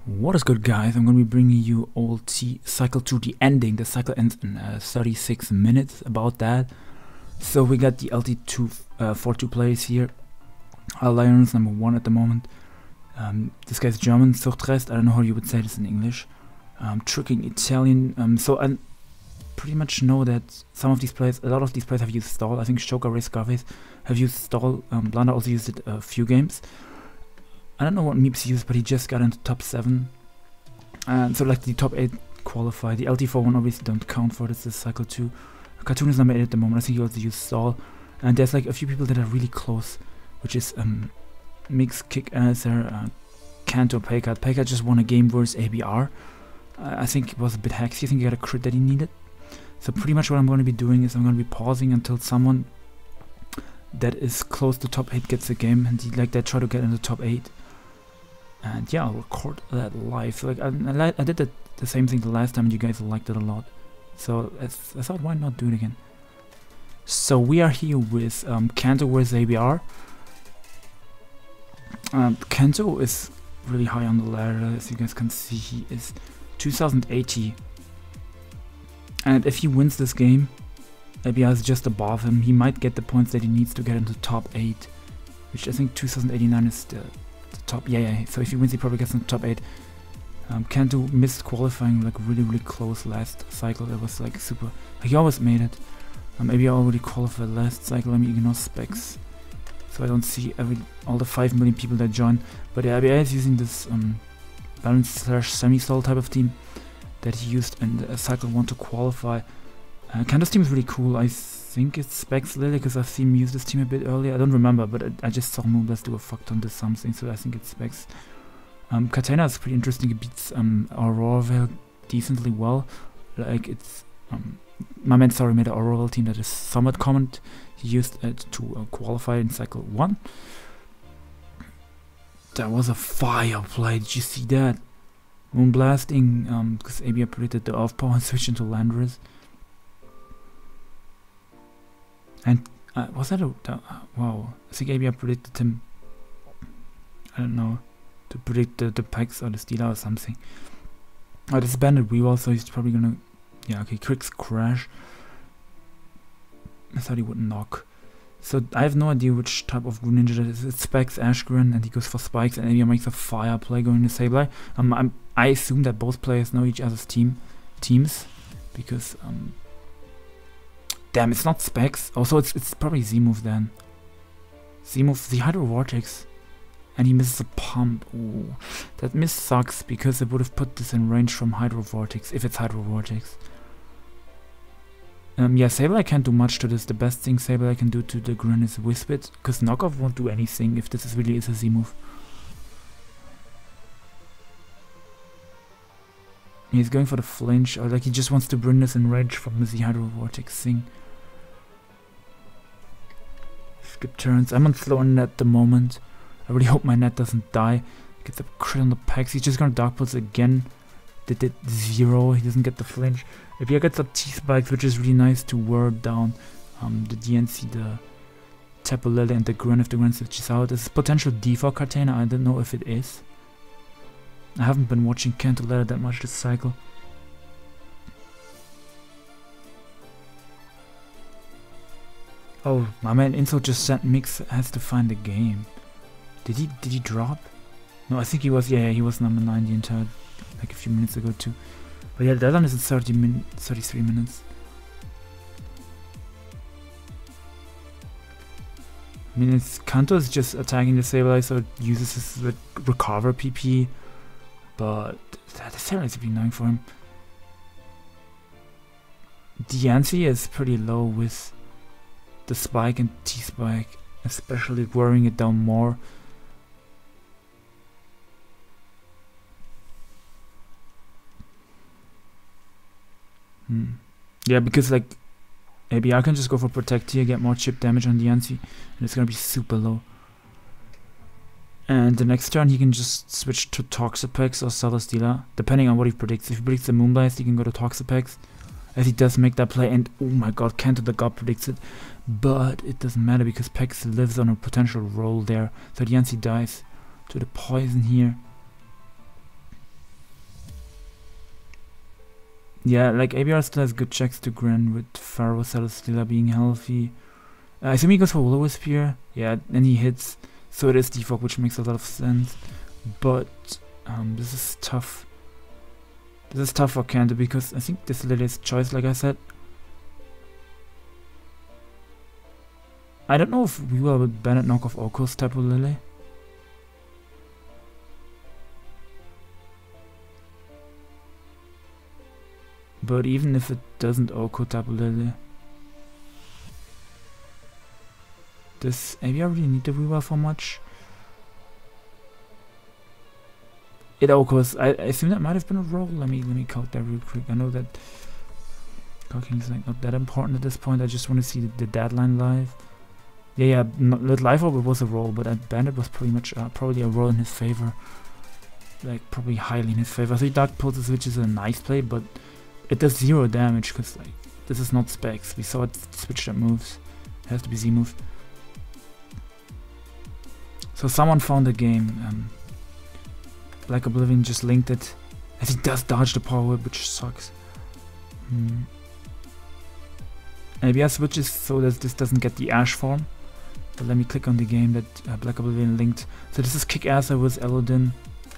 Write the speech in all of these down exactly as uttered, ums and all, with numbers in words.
What is good, guys? I'm going to be bringing you all T cycle to the ending. The cycle ends in uh, thirty-six minutes, about that. So we got the L T two uh, four two players here. Uh, Lions number one at the moment. Um, this guy's German, Zuchtrest. I don't know how you would say this in English. Um, tricking Italian. Um, so I pretty much know that some of these players, a lot of these players have used stall. I think Shoka, Ray, Scarface have used stall. Um, Blanda also used it a few games. I don't know what Meeps used, but he just got into top seven. And so like the top eight qualify. The L T four one obviously don't count for this, this cycle two. Cartoon is number eight at the moment. I think he also used stall. And there's like a few people that are really close, which is um, Mix, Kick-Ass, uh, Kanto, Paycard. Paycard just won a game versus A B R. Uh, I think it was a bit hacksy. I think he got a crit that he needed. So pretty much what I'm going to be doing is I'm going to be pausing until someone that is close to top eight gets a game, and he, like they try to get into top eight. And yeah, I'll record that live. So, like I, I, I did the, the same thing the last time, and you guys liked it a lot. So I, th I thought, why not do it again? So we are here with um, Kanto versus A B R. Um, Kanto is really high on the ladder, as you guys can see. He is two thousand eighty, and if he wins this game, A B R is just above him. He might get the points that he needs to get into top eight, which I think two thousand eighty-nine is the The top, yeah, yeah. So if he wins, he probably gets in the top eight. Um, Kanto missed qualifying like really, really close last cycle. That was like super. Like, he always made it. Um, maybe I already qualified last cycle. Let me ignore specs, so I don't see every all the five million people that join. But yeah, A B R is using this um, balance slash semi-stall type of team that he used in the, uh, cycle one to qualify. Uh, Kanto's team is really cool. I think it's Specs Lily, because I've seen him use this team a bit earlier. I don't remember, but I, I just saw Moonblast do a fuck ton to something, so I think it's Specs. Um, Katana is pretty interesting. It beats um, Aurora Veil decently well. Like, it's um, my man sorry made an Aurora team that is somewhat common. He used it to uh, qualify in cycle one. That was a fire play. Did you see that? Moonblasting, um, because A B R predicted the off power and switched into Landorus. And uh, was that a uh, wow? I think A B R predicted him. I don't know, to predict the the Pex or the Steeler or something. Oh, this is Bandit Reroll, so he's probably gonna. Yeah, okay. Cricks Crash. I thought he would knock. So I have no idea which type of Greninja that is. It's Specs, Ashgren, and he goes for spikes, and A B R makes a fire play going to Sableye. Um, I'm, I assume that both players know each other's team teams, because um. Damn, it's not Specs. Also, it's it's probably Z-Move then. Z-Move, the Hydro Vortex. And he misses a pump. Ooh, that miss sucks, because it would have put this in range from Hydro Vortex, if it's Hydro Vortex. Um, yeah, Sableye can't do much to this. The best thing Sableye can do to the Grin is Wisp it, because Knockoff won't do anything if this is really is a Z-Move. He's going for the flinch, or like he just wants to bring this in range from the Hydro Vortex thing. Skip turns. I'm on slow net at the moment. I really hope my net doesn't die. Gets a crit on the Pex. He's just gonna Dark Pulse again. Did it zero. He doesn't get the flinch. If he gets a T-Spikes, which is really nice to ward down um, the D N C, the Tapu Lele, and the Grin if the Grin switches out. This is potential D for Cartana. I don't know if it is. I haven't been watching Kanto Ladder that much this cycle. Oh, my man Inso just sent Mix has to find the game. Did he did he drop? No, I think he was, yeah, yeah he was number nine the entire, like a few minutes ago too. But yeah, the deadline is in thirty min thirty-three minutes. I mean, it's Kanto is just attacking the Sableye, so it uses his recover P P. But that is seriously annoying for him. D N C is pretty low with the spike and T-Spike, especially wearing it down more. Hmm. Yeah, because like A B R can just go for Protect here, get more chip damage on D N C, and it's gonna be super low. And the next turn he can just switch to Toxapex or Celesteela, depending on what he predicts. If he predicts the Moonblast, he can go to Toxapex, as he does make that play. And oh my god, Kanto the God predicts it. But it doesn't matter, because Pex lives on a potential roll there. So D N C dies to the poison here. Yeah, like A B R still has good checks to Gren with Pharaoh Celesteela being healthy. Uh, I assume he goes for Will-O Spear. Yeah, and he hits. So it is default, which makes a lot of sense. But um, this is tough. This is tough for Kanto because I think this Lily's choice, like I said. I don't know if we will with Bennett knock off Oko's Tapu Lele. But even if it doesn't Oko Tapu Lele, does A B R really need the Weavile for much? It Okos. I, I assume that might have been a roll. Let me let me calc that real quick. I know that calculating is like not that important at this point. I just want to see the, the deadline live. Yeah, yeah. Not, not live over was a roll, but at Bandit was pretty much uh, probably a roll in his favor. Like probably highly in his favor. So Dark Pulses, which is a nice play, but it does zero damage because like this is not Specs. We saw it switch that moves. It has to be Z move. So someone found the game. Um, Black Oblivion just linked it. And he does dodge the Power Whip, which sucks. Hmm. A B R switches so that this doesn't get the Ash form. But let me click on the game that uh, Black Oblivion linked. So this is Kickasser with Elodin.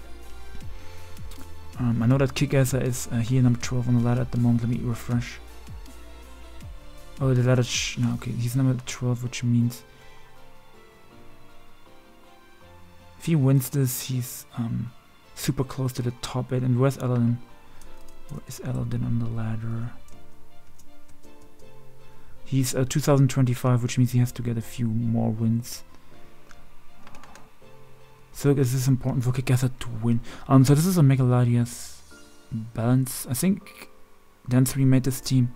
Um, I know that Kickasser is uh, here number twelve on the ladder at the moment. Let me refresh. Oh, the ladder. Sh no, okay, he's number twelve, which means if he wins this, he's um, super close to the top eight. And where's Elodin? Where is Elodin on the ladder? He's uh, two thousand twenty-five, which means he has to get a few more wins. So this is important for Kickasser to win. Um, so this is a Mega Latias balance. I think Dance remade this team.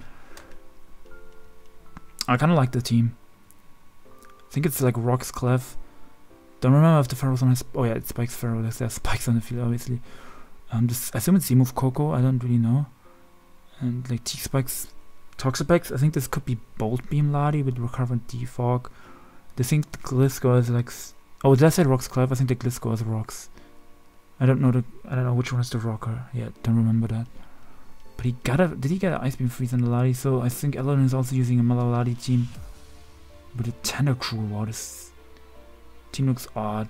I kind of like the team. I think it's like Rocks Clef. Don't remember if the Pharaoh's on his. Oh yeah, it spikes Pharaoh. There's, there's spikes on the field, obviously. Um, this, I assume it's Z-move Coco. I don't really know. And like T spikes, Toxapex. I think this could be Bolt Beam Lati with Recurrent Defog. I think the Gliscor is like. Oh, did I say Rocks Clef? I think the Gliscor is Rocks. I don't know the. I don't know which one is the Rocker. Yeah, don't remember that. But he got a. Did he get an Ice Beam Freeze on the Lati? So I think Elodin is also using a Malalati team with a Tentacruel. Wow, this team looks odd.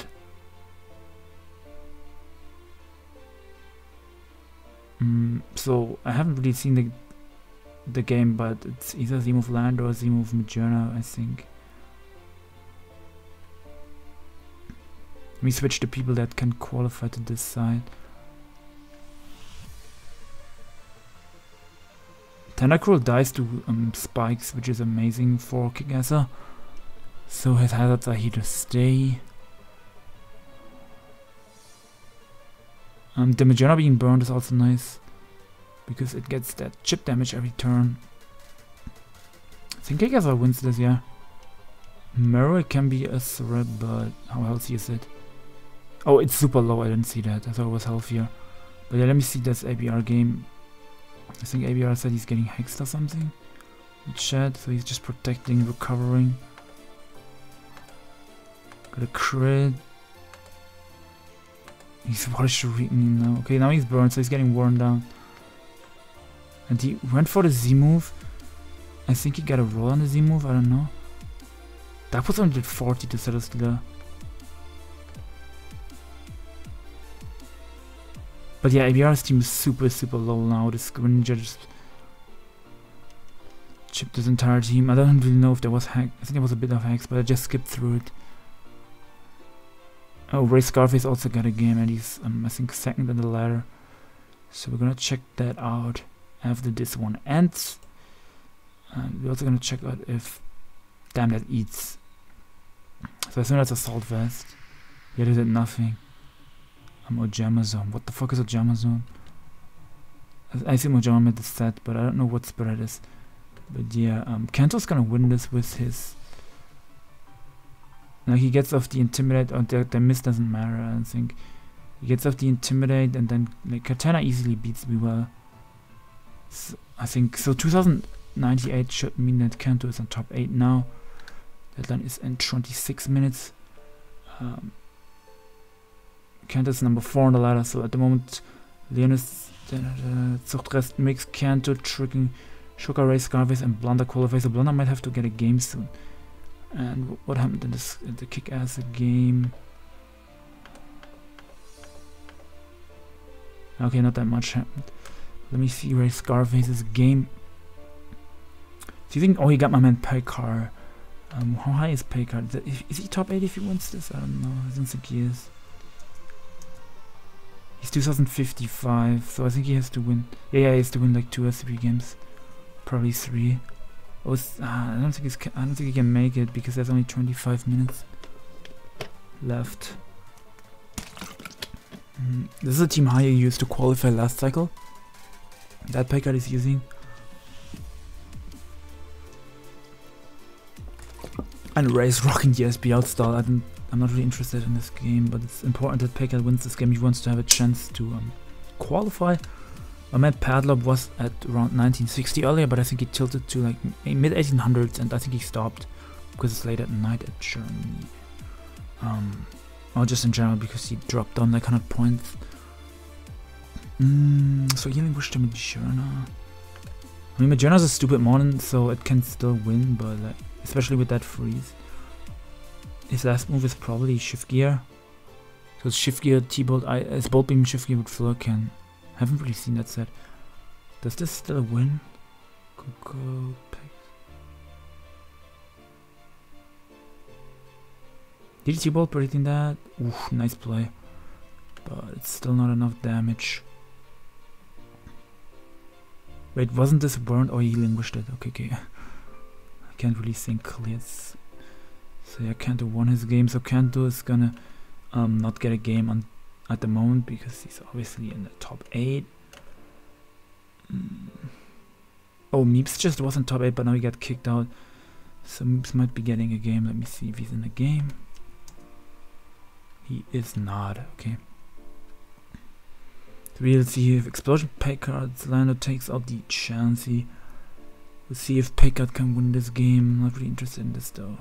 Mm, so I haven't really seen the the game, but it's either Z-move Land or Z-move Majerna, I think. Let me switch to people that can qualify to this side. Tentacruel dies to um, spikes, which is amazing for Kickasser. So his hazards are here to stay. Um, the Majerna being burned is also nice, because it gets that chip damage every turn. I think Kickasser wins this, yeah. Merowick can be a threat, but how healthy is it? Oh, it's super low, I didn't see that. I thought it was healthier. But yeah, let me see this A B R game. I think A B R said he's getting hexed or something in chat, so he's just protecting, recovering. Got a crit. He's Water Shuriken now. Okay, now he's burned, so he's getting worn down. And he went for the Z move. I think he got a roll on the Z move, I don't know. That puts only did forty to Celesteela. But yeah, A B R's team is super, super low now. This Greninja just chipped his entire team. I don't really know if there was hack. I think there was a bit of hacks, but I just skipped through it. Oh, Ray Scarface also got a game, and he's, um, I think, second on the ladder. So we're gonna check that out after this one ends. And we're also gonna check out if Damn That eats. So as soon as Assault Vest, yeah, they did nothing. Um, Ojamazone. What the fuck is Ojamazone? I, I see Ojama made the set, but I don't know what spread is. But yeah, um, Kanto's gonna win this with his. Like he gets off the Intimidate, or the, the miss doesn't matter. I don't think he gets off the Intimidate, and then like Katana easily beats Weavile. So, I think so. two thousand ninety-eight should mean that Kanto is on top eight now. Deadline is in twenty-six minutes. Um, Kanto is number four on the ladder, so at the moment Leon is uh, Zuchtrest Mix, Kanto, Tricking, Sugar Ray, Scarface, and Blunder qualify. So Blunder might have to get a game soon. And what happened in this in the Kick-Ass game? Okay, not that much happened. Let me see Ray Scarface's game. Do you think? Oh, he got my man Pekar. Um, how high is Pekar? Is, is, is he top eight if he wins this? I don't know. I don't think he is. He's two thousand fifty-five, so I think he has to win. Yeah, yeah, he has to win like two or three games, probably three. Oh, uh, I don't think he's. I don't think he can make it because there's only twenty-five minutes left. Mm, this is a team Haya used to qualify last cycle. That Pekar is using. And Ray's rocking the S B outstall. I don't, I'm not really interested in this game, but it's important that Pekar wins this game. He wants to have a chance to um, qualify. I met Padlop was at around nineteen sixty earlier, but I think he tilted to like mid eighteen hundreds, and I think he stopped because it's late at night at Germany. Um, or just in general because he dropped down like one hundred points. Mm, so healing pushed him Majerna. I mean, Majerna's a stupid modern, so it can still win, but like, especially with that freeze. His last move is probably shift gear. So it's shift gear, T-bolt, I as bolt beam, shift gear with Flurken. Haven't really seen that set. Does this still win? Coco Pex. Did he T-bolt predicting that? Oof, nice play. But it's still not enough damage. Wait, wasn't this burned or he languished it? Okay, okay. I can't really think clear. So yeah, Kanto won his game, so Kanto is gonna um, not get a game on at the moment because he's obviously in the top eight. Mm. Oh, Meeps just wasn't top eight, but now he got kicked out. So Meeps might be getting a game. Let me see if he's in the game. He is not. Okay. So we'll see if Explosion Pekard Lando takes out the Chansey. We'll see if Pekard can win this game. I'm not really interested in this though.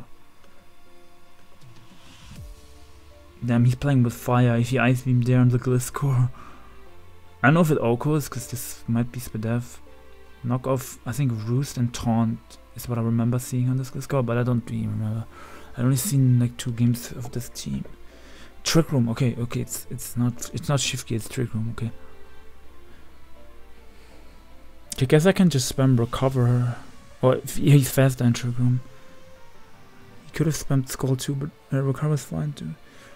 Damn, he's playing with fire. If he Ice Beam there on the Gliscor. I don't know if it Okos, because this might be Spadev. Knock off, I think Roost and Taunt is what I remember seeing on this Gliscor, but I don't really remember. I only seen like two games of this team. Trick Room, okay, okay, it's it's not it's not Shift Gear, it's Trick Room, okay. I guess I can just spam Recover, or if he's faster in Trick Room. He could have spammed Skull too, but uh, Recover's fine too.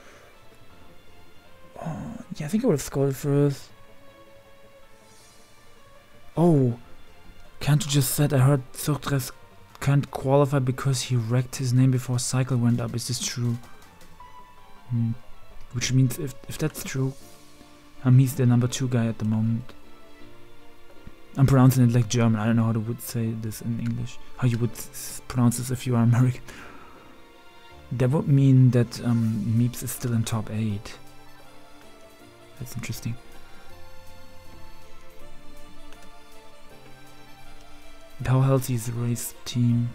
Oh, yeah, I think I would have Skulled first. Oh, Kanto just said, I heard Zuchtres can't qualify because he wrecked his name before cycle went up. Is this true? Hmm. Which means if, if that's true, um, he's the number two guy at the moment. I'm pronouncing it like German. I don't know how to would say this in English. How you would s pronounce this if you are American. That would mean that um, Meeps is still in top eight. That's interesting. And how healthy is the race team?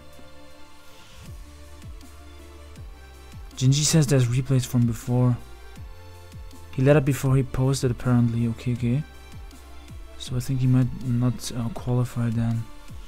Jinji says there's replays from before. He let up before he posted apparently. Okay, okay. So I think he might not uh, qualify then.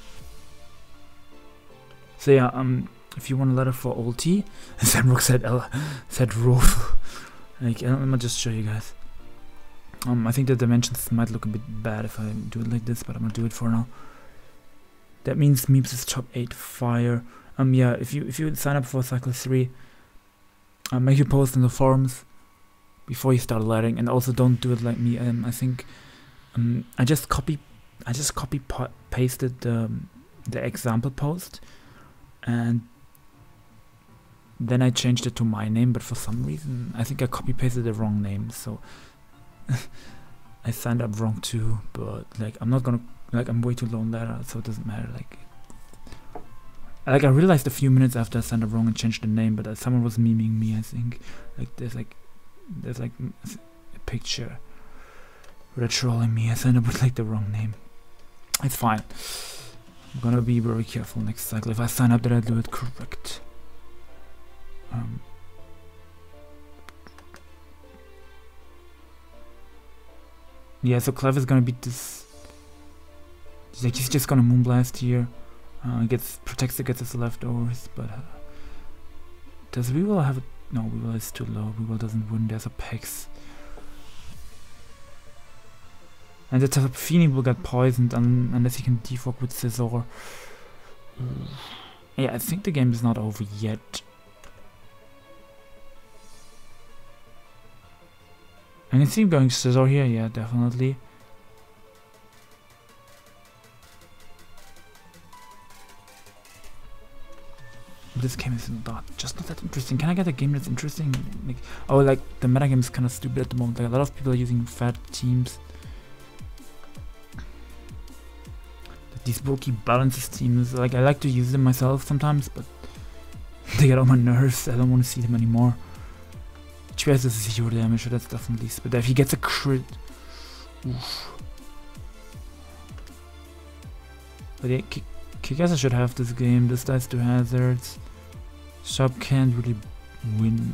So yeah, um, if you want a letter for ulti, Samrock said L said Rolf. Like, let me just show you guys. Um, I think the dimensions might look a bit bad if I do it like this, but I'm gonna do it for now. That means Meeps is top eight fire. Um, yeah, if you if you sign up for cycle three, uh, make your post in the forums before you start letting, and also don't do it like me. Um, I think um, I just copy, I just copy pa pasted the the example post, and then I changed it to my name. But for some reason, I think I copy pasted the wrong name, so I signed up wrong too. But like, I'm not gonna like I'm way too low on letter, so it doesn't matter. Like. Like I realized a few minutes after I signed up wrong and changed the name, but uh, someone was memeing me. I think like there's like there's like a picture where they're trolling me. I signed up with like the wrong name. It's fine. I'm gonna be very careful next cycle. If I sign up, that I do it correct. Um, Yeah, so Clev is gonna beat this. He's, like, he's just gonna Moonblast here. Uh, gets protects against his leftovers, but uh, does Weavile have a no? Weavile is too low. Weavile doesn't win. There's a Pex. And the Tapu Fini will get poisoned un unless he can defog with Scizor. Mm. Yeah, I think the game is not over yet. I can see him going Scizor here, yeah, definitely. This game is not just not that interesting. Can I get a game that's interesting? Like, oh, like the metagame is kind of stupid at the moment. Like a lot of people are using fat teams. These bulky balances teams, like I like to use them myself sometimes, but they get on my nerves. I don't want to see them anymore. H P S is zero damage, so that's definitely. But if he gets a crit, oof. But yeah, Kikasa should have this game. This dies to hazards. Sharp can't really win.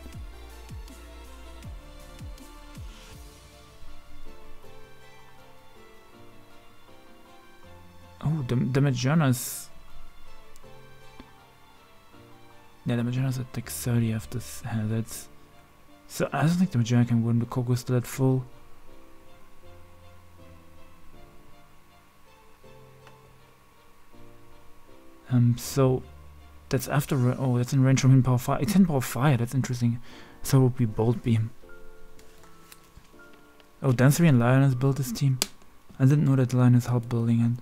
Oh, the, the Majora's. Yeah, the Majora's at like thirty after this hazards. So I don't think the Majora can win. The Coco's still at full. Um, so that's after. Oh, that's in range from him. Power fire. It's in power fire. That's interesting. So it would be Bolt Beam. Oh, Dancery and Lioness built this team. I didn't know that Lioness helped building it.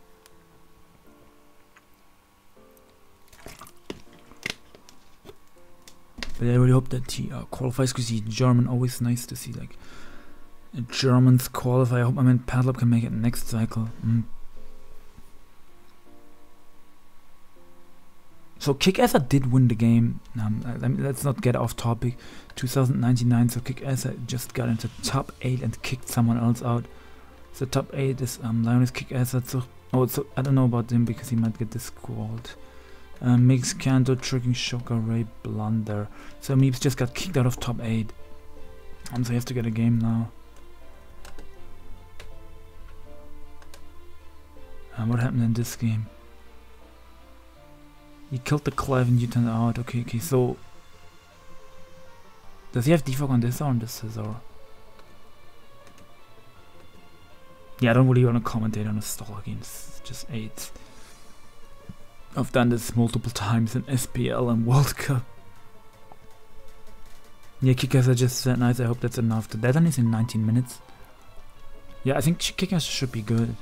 But I really hope that he uh, qualifies, because he's German. Always nice to see like Germans qualify. I hope my man Padlop can make it next cycle. Mm. So Kikasa did win the game. Um, I, I mean, let's not get off topic. two thousand ninety-nine, so Kikasa just got into top eight and kicked someone else out. So top eight is um, Lioness, Kikasa. So, oh, so I don't know about him because he might get disqualified. Uh, Mix, Kanto, Tricking, Shocker, Ray, Blunder. So Meeps just got kicked out of top eight. Um, so he has to get a game now. Uh, what happened in this game? He killed the Clive and you turned out. Okay, okay, so... Does he have defog on this or on this Scizor? Yeah, I don't really want to commentate on a stall game. It's just eight. I've done this multiple times in S P L and World Cup. Yeah, Kikasa just said nice. I hope that's enough. The deadline is in nineteen minutes. Yeah, I think Kikasa should be good.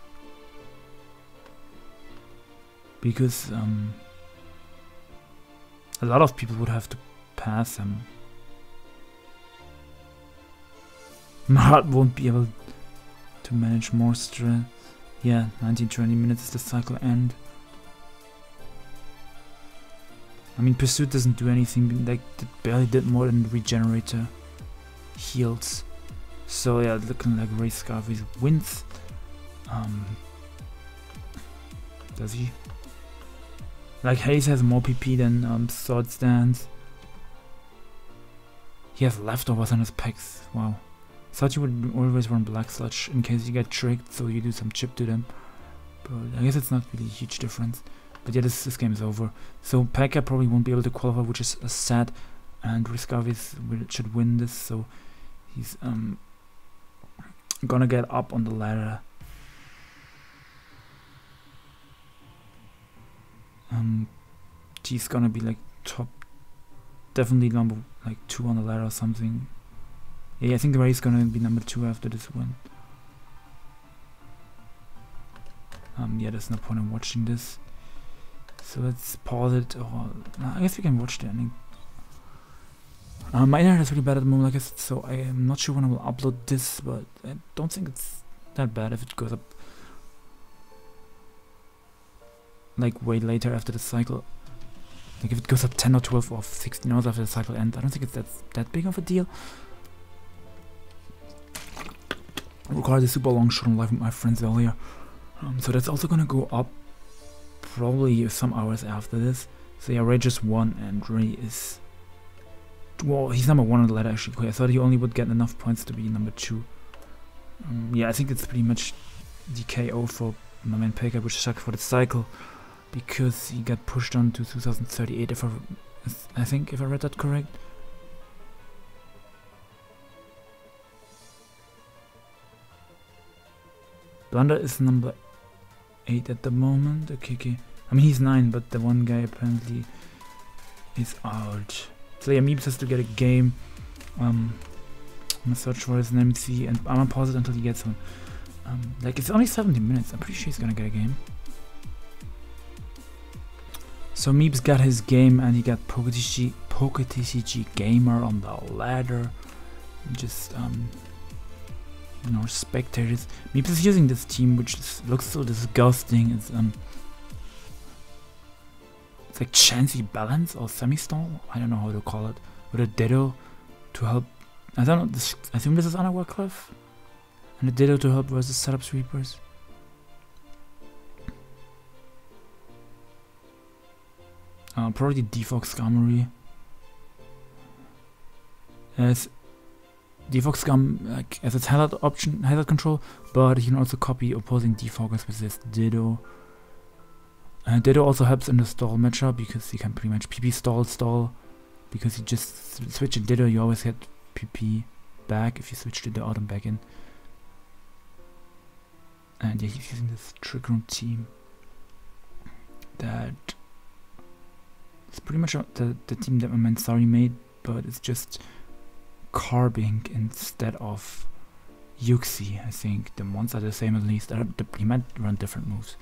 Because um, a lot of people would have to pass him. Marat won't be able to manage more stress. Yeah, nineteen to twenty minutes is the cycle end. I mean, Pursuit doesn't do anything, like, it barely did more than Regenerator heals. So yeah, looking like Ray Scarface wins. Um, does he? Like, Haze has more P P than um, Swords Dance. He has leftovers on his packs, wow. Thought you would always run Black Sludge in case you get tricked, so you do some chip to them. But I guess it's not really a huge difference. But yeah, this, this game is over. So Pekka probably won't be able to qualify, which is uh, sad. And Riskavis should win this, so he's um gonna get up on the ladder. Um, he's gonna be like top, definitely number like two on the ladder or something. Yeah, I think Ray's gonna be number two after this win. Um, yeah, there's no point in watching this. So let's pause it, or I guess we can watch the ending. Uh, my internet is really bad at the moment, like I said, so I am not sure when I will upload this, but I don't think it's that bad if it goes up like way later after the cycle. Like if it goes up ten or twelve or sixteen hours after the cycle ends, I don't think it's that, that big of a deal. I recorded a super long shot on live with my friends earlier. Um, so that's also gonna go up probably some hours after this. So yeah, Ray just won and Ray is... Well, he's number one on the ladder actually. I thought he only would get enough points to be number two. Um, yeah, I think it's pretty much the K O for my man Pekka, which sucked for the cycle because he got pushed on to two thousand thirty-eight. If I, I think if I read that correct. Blunder is number eight at the moment. Okay, okay. I mean he's nine, but the one guy apparently is out. So yeah, Meeps has to get a game. Um, I'm gonna search for his name, see, and I'm gonna pause it until he gets one. Um, like it's only seventeen minutes. I'm pretty sure he's gonna get a game. So Meeps got his game, and he got PokeTCG, PokeTCG Gamer on the ladder. Just um, you know, spectators. Meeps is using this team, which is, looks so disgusting. It's um, it's like Chansey Balance or Semi-Stall. I don't know how to call it. With a Ditto to help. I don't know. This, I think this is Underworld Cliff. And a Ditto to help versus setup sweepers. Uh, probably Defox Skarmory. As Defox Scum like as its hazard option, hazard control, but you can also copy opposing Defogers with this Ditto. Uh, Ditto also helps in the stall matchup because you can pretty much P P stall stall. Because you just switch a Ditto, you always get P P back if you switch to the autumn back in. And yeah, he's using this Trick Room team. That it's pretty much the, the team that my man Sari made, but it's just Carbink instead of Yuxi. I think the ones are the same at least. He might run different moves.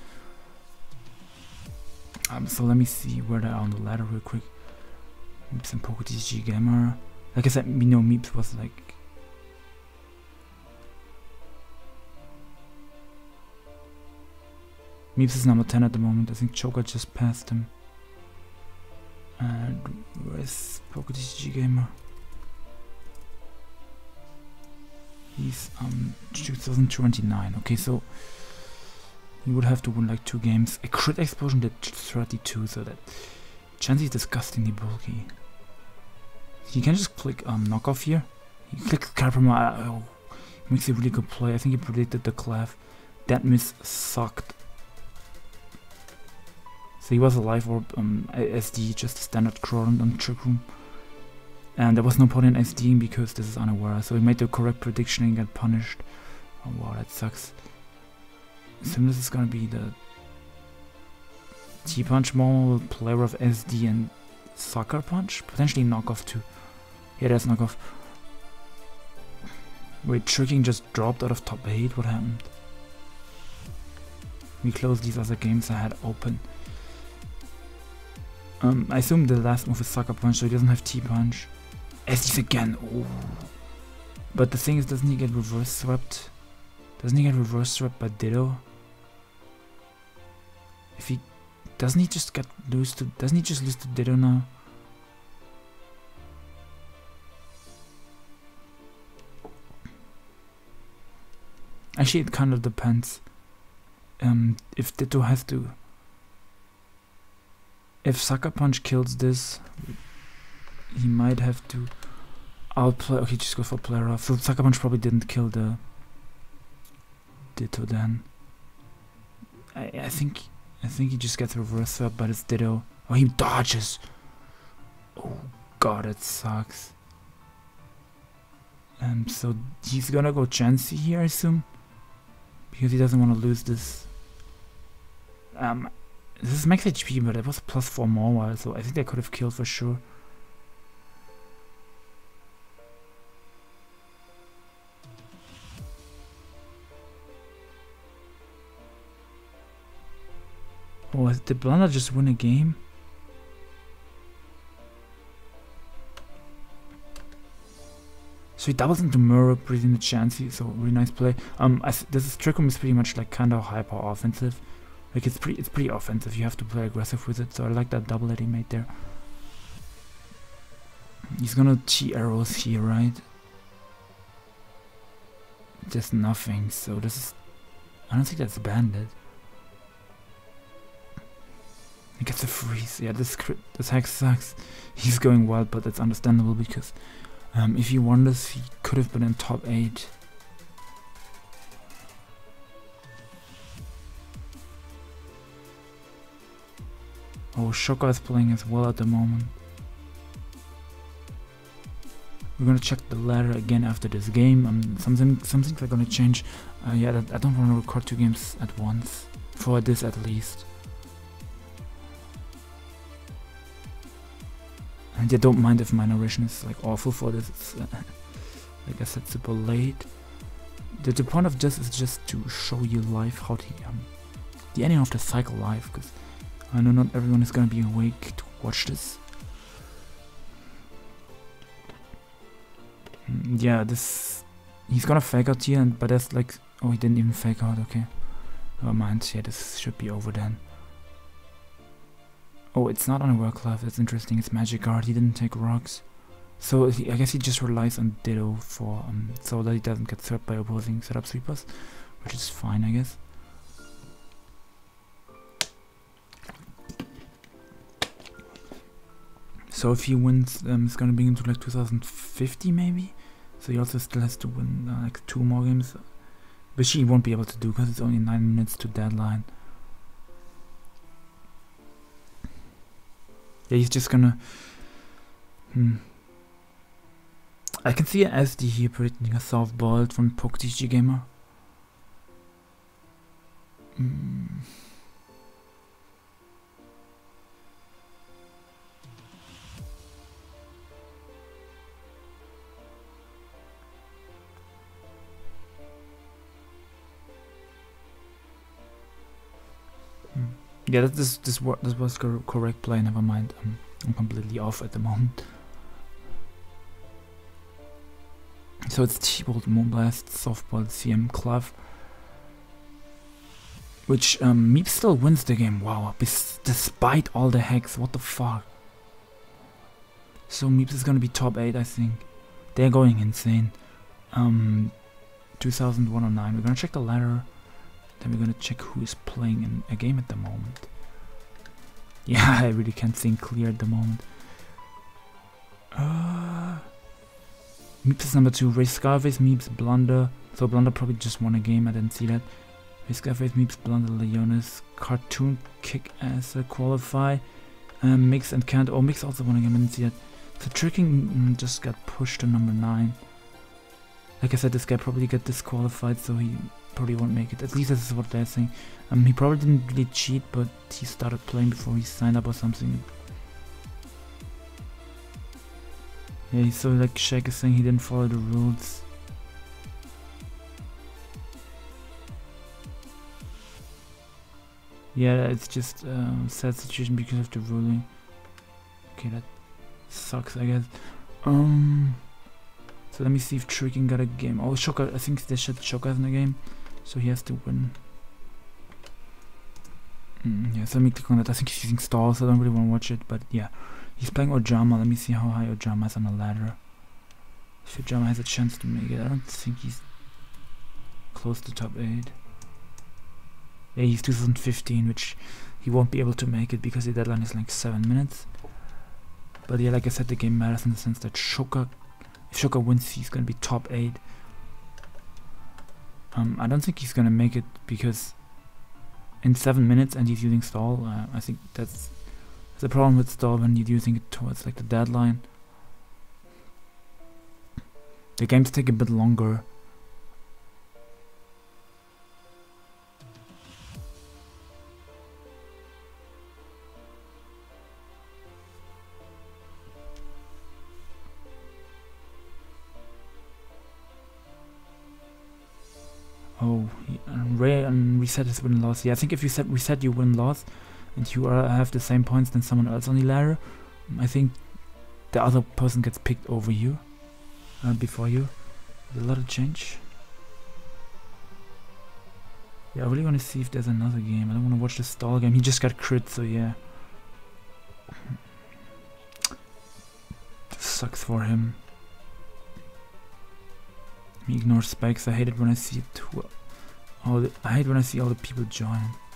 Um, so let me see where they are on the ladder real quick. Meeps and PokeTCG Gamer. Like I said, we know Meeps was like Meeps is number ten at the moment. I think Choker just passed him. And where's PokeTCG Gamer? He's um two thousand twenty-nine. Okay, so he would have to win like two games. A crit explosion did thirty-two, so that Chansey is disgustingly bulky. He can just click um knockoff here. He clicks Carpama. Oh, makes a really good play. I think he predicted the clef. That miss sucked. So he was a live orb um S D, just a standard crawl on Trick Room. And there was no point in SDing because this is unaware. So he made the correct prediction and got punished. Oh wow, that sucks. So this is gonna be the T-Punch model, player of S D and Sucker Punch? Potentially knockoff too. Yeah, that's knockoff. Wait, Tricking just dropped out of top eight? What happened? We closed these other games I had open. Um, I assume the last move is Sucker Punch, so he doesn't have T-Punch. S Ds again, ooh. But the thing is, doesn't he get reverse swept? Doesn't he get reverse swept by Ditto? If he... Doesn't he just get lose to... Doesn't he just lose to Ditto now? Actually, it kind of depends. Um, if Ditto has to... If Sucker Punch kills this, he might have to outplay... Okay, just go for player off. So Sucker Punch probably didn't kill the Ditto then. I, I think... I think he just gets reverse up, but it's Ditto. Oh, he dodges! Oh god, it sucks. Um, so he's gonna go Chansey here, I assume? Because he doesn't want to lose this. Um, this is max H P, but it was plus four more, so I think they could have killed for sure. Oh, did Blunder just win a game? So he doubles into Murrow, breathing the Chansey, so really nice play. Um, I th this is Trick Room is pretty much like kind of hyper offensive. Like it's pretty, it's pretty offensive. You have to play aggressive with it. So I like that double that he made there. He's gonna T arrows here, right? Just nothing. So this is, I don't think that's banded. He gets a freeze. Yeah, this this hack sucks. He's going wild, but that's understandable because um, if he won this, he could have been in top eight. Oh, Shoka is playing as well at the moment. We're gonna check the ladder again after this game. Um, something, some things are gonna change. Uh, yeah, I don't want to record two games at once. For this at least. And yeah, don't mind if my narration is like awful for this. It's, uh, like I said, super late. The, the point of this is just to show you live how the um, the ending of the cycle live, because I know not everyone is gonna be awake to watch this. Mm, yeah, this he's gonna fake out here, and but that's like, oh, he didn't even fake out. Okay, never mind. Yeah, this should be over then. Oh, it's not on a work glove. That's interesting. It's magic guard. He didn't take rocks. So he, I guess he just relies on Ditto for um, so that he doesn't get served by opposing setup sweepers, which is fine, I guess. So if he wins, um, it's gonna bring him to like two thousand fifty maybe. So he also still has to win uh, like two more games, which he won't be able to do because it's only nine minutes to deadline. Yeah, he's just gonna. Hmm. I can see an S D here predicting a softball from PokeTG Gamer. Hmm. Yeah, that, this this was this was the correct play. Never mind, um, I'm completely off at the moment. So it's T-Bolt, Moonblast, Softball, C M, Glove, which um, Meep still wins the game. Wow, bis despite all the hacks, what the fuck? So Meeps is gonna be top eight, I think. They're going insane. Um, two thousand one oh nine. We're gonna check the ladder. Then we're gonna check who is playing in a game at the moment. Yeah, I really can't think clear at the moment. Uh, Meeps is number two. Ray Scarface, Meeps, Blunder. So Blunder probably just won a game. I didn't see that. Ray Scarface, Meeps, Blunder, Leonis, Cartoon, Kick-Ass, uh, Qualify, um, Mix and Can't. Oh, Mix also won a game. I didn't see that. So Tricking mm, just got pushed to number nine. Like I said, this guy probably got disqualified, so he probably won't make it. At least this is what they're saying. Um, he probably didn't really cheat, but he started playing before he signed up or something. Yeah, so like Shaq is saying he didn't follow the rules. Yeah, it's just a uh, sad situation because of the ruling. Okay, that sucks, I guess. Um... So let me see if Tricking got a game. Oh, Shoka, I think they said Shoka's in the game, so he has to win. Mm, yeah, so let me click on that. I think he's using stall, so I don't really want to watch it, but yeah. He's playing Ojama. Let me see how high Ojama is on the ladder. If Ojama has a chance to make it, I don't think he's close to top eight. Yeah, he's two thousand fifteen, which he won't be able to make it because the deadline is like seven minutes. But yeah, like I said, the game matters in the sense that Shoka, if Shoka wins, he's gonna be top eight. Um, I don't think he's gonna make it because in seven minutes and he's using stall. Uh, I think that's the problem with stall when you're using it towards like the deadline. The games take a bit longer. Oh, um, Ray and reset is win loss. Yeah, I think if you set reset, you win loss, and you uh, have the same points than someone else on the ladder. I think the other person gets picked over you, uh, before you. There's a lot of change. Yeah, I really want to see if there's another game. I don't want to watch the stall game. He just got crit, so yeah. This sucks for him. He ignores spikes. I hate it when I see it. All the, I hate when I see all the people join.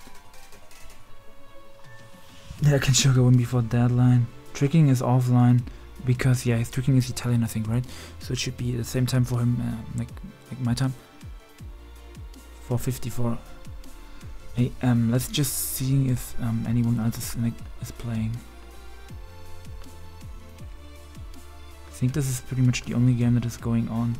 Yeah, can Shoka win before deadline? Tricking is offline because yeah, his Tricking is Italian, I think, right? So it should be the same time for him, uh, like like my time. four fifty-four. Hey, um, let's just see if um, anyone else is, like, is playing. I think this is pretty much the only game that is going on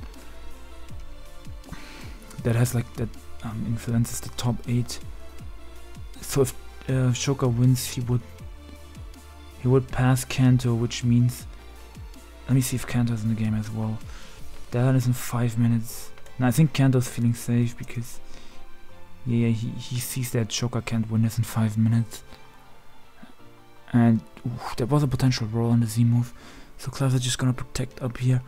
that has like that um, influences the top eight. So if uh, Shoka wins, he would he would pass Kanto, which means, let me see if Kanto's in the game as well. Deadline is in five minutes. Now I think Kanto's feeling safe because yeah, he, he sees that Shoka can't win this in five minutes. And oof, there was a potential roll on the Z move. So Clever is just gonna protect up here.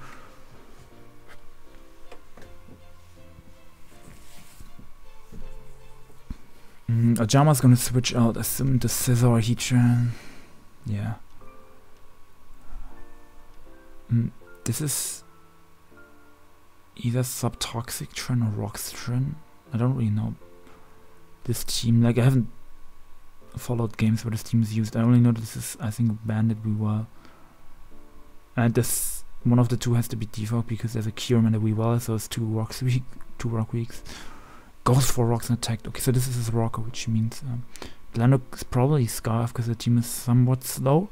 Mm, Ajama's gonna switch out, assume the Scissor or Heatran. Yeah. Mm, this is either Subtoxic Tren or Rockstren. I don't really know this team. Like, I haven't followed games where this team is used. I only know this is, I think, Bandit Weavile. And this one of the two has to be default because there's a Kyurem and a Weavile, so it's two rocks weak, two rock weeks. Goes for rocks and attacked. Okay, so this is his rocker, which means um, Glandok is probably Scarf because the team is somewhat slow.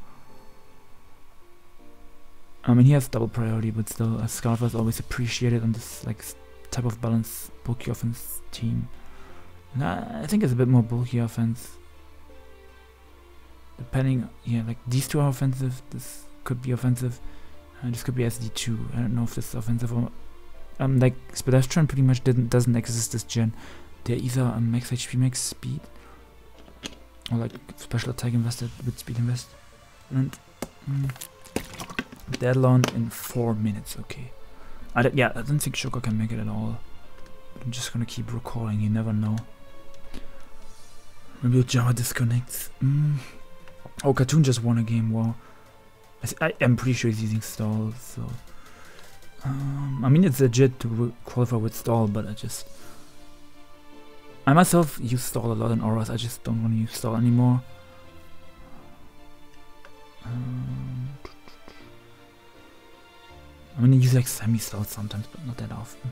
I mean, he has double priority, but still, a Scarf is always appreciated on this like type of balanced bulky offense team. And I, I think it's a bit more bulky offense. Depending, yeah, like these two are offensive. This could be offensive. Uh, this could be S D two. I don't know if this is offensive or um like Spadastron pretty much didn't doesn't exist this gen. They're either a um, max H P, max speed, or like special attack invested with speed invest. And mm, deadline in four minutes. Okay, I d yeah I don't think Shoka can make it at all. But I'm just gonna keep recalling. You never know. Maybe Ojama disconnects. Mm. Oh, Cartoon just won a game. Wow. I am pretty sure he's using stall, so um, I mean it's legit to qualify with stall, but I just I myself use stall a lot in auras. I just don't want to use stall anymore. Um, I mean I use like semi-stall sometimes, but not that often.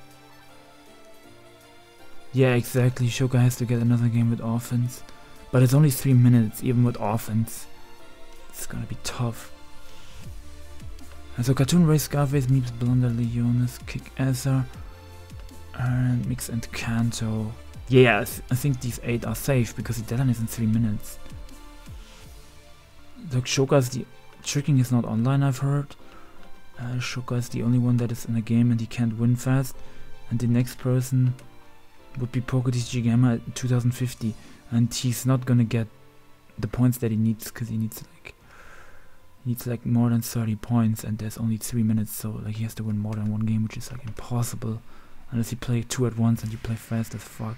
Yeah, exactly. Shoka has to get another game with offense, but it's only three minutes. Even with offense, it's gonna be tough. And so Cartoon, Ray, Scarface, Meeps, Blunder, Leonis, Kick Asser, and Mix and Kanto. Yeah, I, th I think these eight are safe because the deadline is in three minutes. So Shoka is the tricking is not online, I've heard. Uh, Shoka is the only one that is in a game and he can't win fast. And the next person would be PokéTCG Gamma at two thousand fifty, and he's not gonna get the points that he needs because he needs like. Needs like more than thirty points and there's only three minutes, so like he has to win more than one game, which is like impossible unless you play two at once and you play fast as fuck.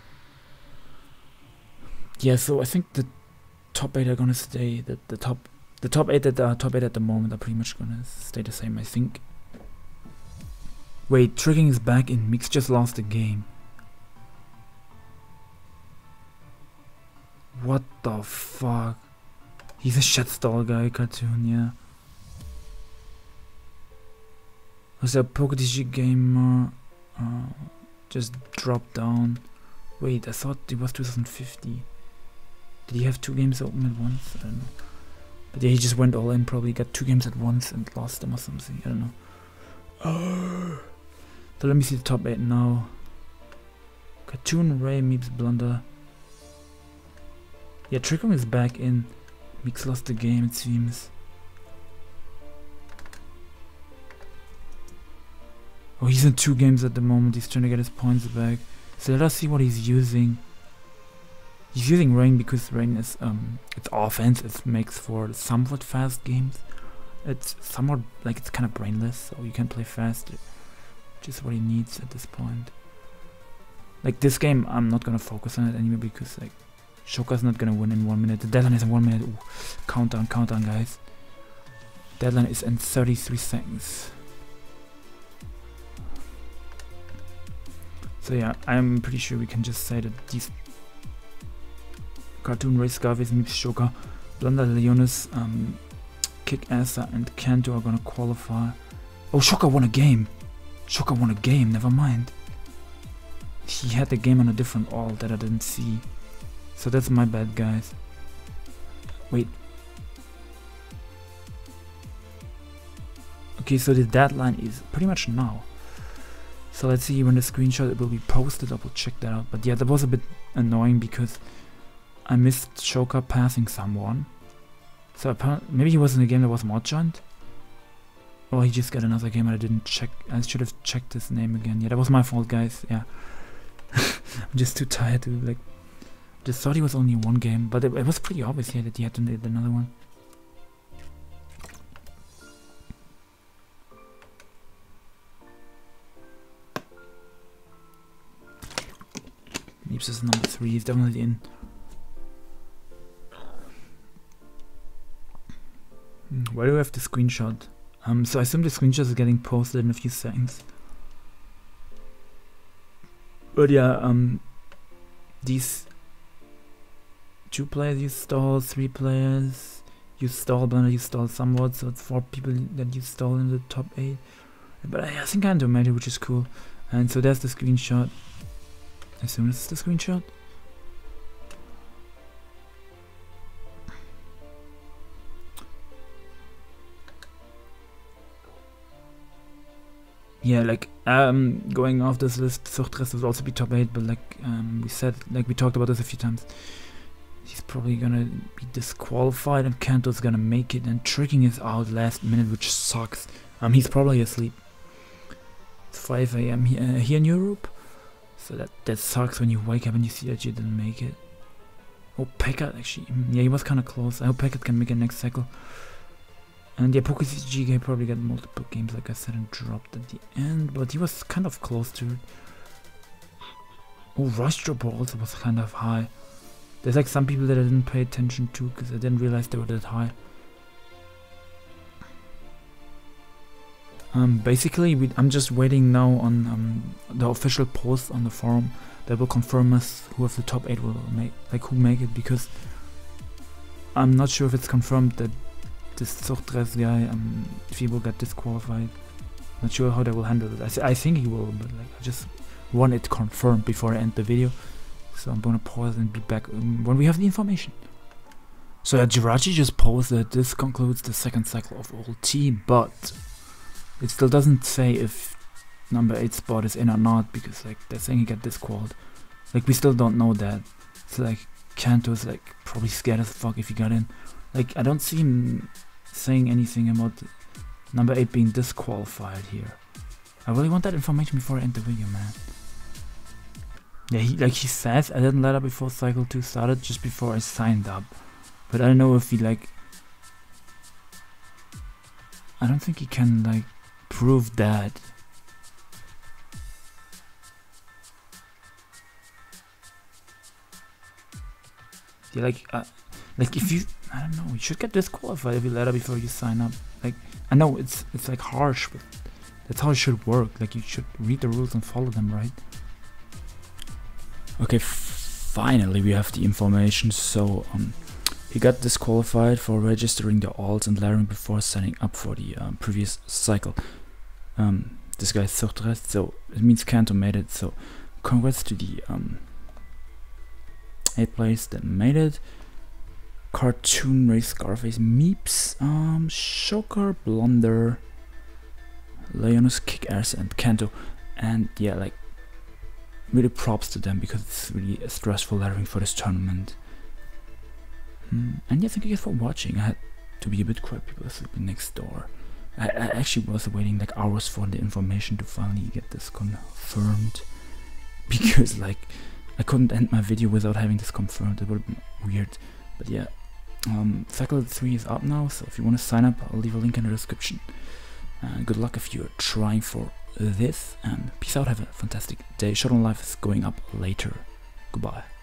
Yeah, so I think the top eight are gonna stay. The the top the top eight that are top eight at the moment are pretty much gonna stay the same, I think. Wait, Tricking is back in. Mix just lost the game. What the fuck? He's a shit stall guy, Cartoon, yeah. Was there a PokéTCG Gamer uh, just dropped down? Wait, I thought it was two thousand fifty. Did he have two games open at once? I don't know. But yeah, he just went all in, probably got two games at once and lost them or something, I don't know. Oh. So let me see the top eight now. Cartoon, Ray, Meeps, Blunder. Yeah, Trickle is back in. Mix lost the game, it seems. Oh, he's in two games at the moment. He's trying to get his points back. So let us see what he's using. He's using Rain because Rain is um, it's offense. It makes for somewhat fast games. It's somewhat like it's kind of brainless, so you can play fast. Which is what he needs at this point. Like this game, I'm not gonna focus on it anymore because like. Shoka's not gonna win in one minute. The deadline is in one minute. Ooh. Countdown, countdown, guys. Deadline is in thirty-three seconds. So yeah, I'm pretty sure we can just say that these Cartoon, Ray, Scarface, Meeps, Shoka, Blunder, Leonis, um, Kick Asser, and Kanto are gonna qualify. Oh, Shoka won a game. Shoka won a game. Never mind. he had the game on a different alt that I didn't see. So that's my bad, guys. Wait. Okay, so the deadline is pretty much now. So let's see when the screenshot it will be posted. I will check that out. But yeah, that was a bit annoying because I missed Shoka passing someone. So apparently, maybe he was in a game that was mod joined. Or he just got another game and I didn't check. I should have checked his name again. Yeah, that was my fault, guys. Yeah. I'm just too tired to like. Just thought he was only in one game, but it, it was pretty obvious here that he had to need another one. Neeps is number three. He's definitely in. Where do we have the screenshot? Um, so I assume the screenshot is getting posted in a few seconds. But yeah, um, these two players you stall, three players you stall, Blender you stall somewhat, so it's four people that you stall in the top eight. But I, I think I automated, which is cool. And so there's the screenshot. I assume this is the screenshot. Yeah, like um, going off this list, Zuchtdress will also be top eight, but like um, we said, like we talked about this a few times, he's probably gonna be disqualified and Kanto's gonna make it, and Tricking is out last minute, which sucks. Um, he's probably asleep. It's five A M here, uh, here in Europe, so that that sucks when you wake up and you see that you didn't make it. Oh, Packard actually, yeah, he was kind of close. I hope Packard can make it next cycle. And yeah, PokeCG probably got multiple games, like I said, and dropped at the end, but he was kind of close to it. Oh, Rush Dropper also was kind of high. There's like some people that I didn't pay attention to because I didn't realize they were that high. Um, basically, we, I'm just waiting now on um, the official post on the forum that will confirm us who of the top eight will make, like who make it, because I'm not sure if it's confirmed that this Zuchtdress guy, um, if he will get disqualified. Not sure how they will handle it. I, th I think he will, but like I just want it confirmed before I end the video. So I'm gonna pause and be back um, when we have the information. So yeah, Jirachi just posted, this concludes the second cycle of O T, but it still doesn't say if number eight spot is in or not, because like they're saying he got disqualified. Like we still don't know that. So like Kanto's like probably scared as fuck if he got in. Like I don't see him saying anything about number eight being disqualified here. I really want that information before I end the video, man. Yeah, he, like he says, I didn't let up before cycle two started, just before I signed up. But I don't know if he like... I don't think he can like prove that. Yeah, like, uh, like if you... I don't know, you should get disqualified if you let up before you sign up. Like, I know it's it's like harsh, but that's how it should work. Like you should read the rules and follow them, right? Okay, finally we have the information. So um, he got disqualified for registering the alts and layering before signing up for the um, previous cycle. Um, this guy is Zuchtdress, so it means Kanto made it. So congrats to the um, eight players that made it. Cartoon Ray, Scarface, Meeps, um, Shocker, Blunder, Leonis, Kick-Ass, and Kanto. And yeah, like, really props to them because it's really a stressful layering for this tournament. Mm, and yeah, thank you guys for watching. I had to be a bit quiet, people are sleeping next door. I, I actually was waiting like hours for the information to finally get this confirmed. Because like, I couldn't end my video without having this confirmed. It would have been weird. But yeah. Um, Cycle three is up now, so if you want to sign up, I'll leave a link in the description. Uh, good luck if you're trying for this, and peace out, have a fantastic day. Shot on Life is going up later. Goodbye.